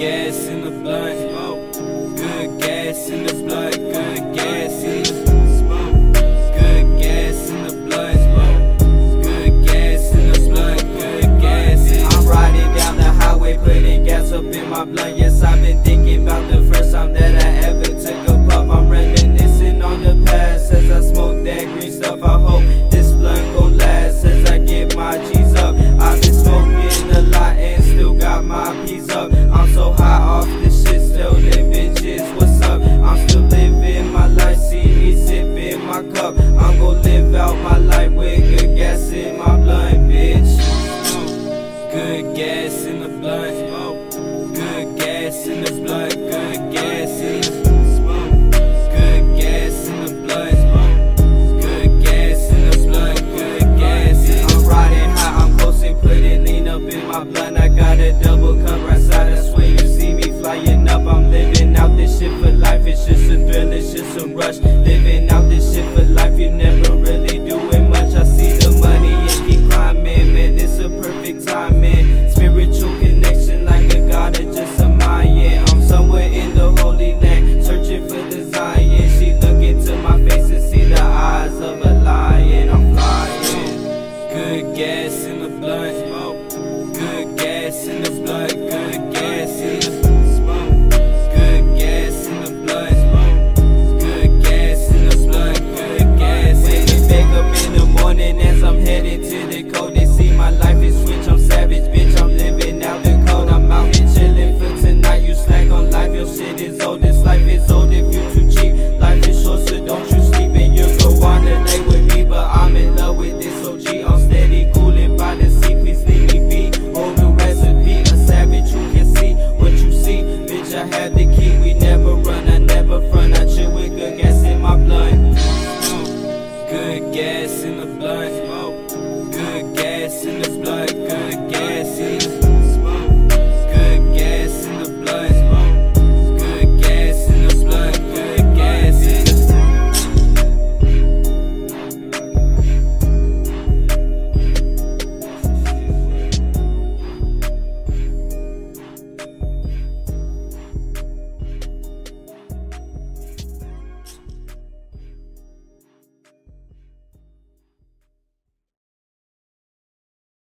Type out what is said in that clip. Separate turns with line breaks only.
gas in the blunt. Good gas in the blunt. Good gas in the good gas in the blunt. Good gas in the blunt. Good gas in the I'm riding down the highway, putting gas up in my blunt. Yes, I've been thinking about the first time that I ever took a puff. I'm reminiscing on the past as I smoke that green stuff. I hope this blunt gon' last as I get my G's up. I've been smoking a lot and still got my P's up. I'm so high off this shit, still them bitches, what's up? I'm still living my life, see me sipping my cup. I'm gon' live out my life with good gas in my blunt, bitch. Good gas in the blunt. Good gas in the blunt. Good gas in the good gas in the blunt. Good gas in the blunt. Good gas in the I'm riding high, I'm coasting, putting lean up in my blunt. I got a double cup right side, I swear you see me flying up. I'm living out this shit for life, it's just a thrill, it's just a rush. Living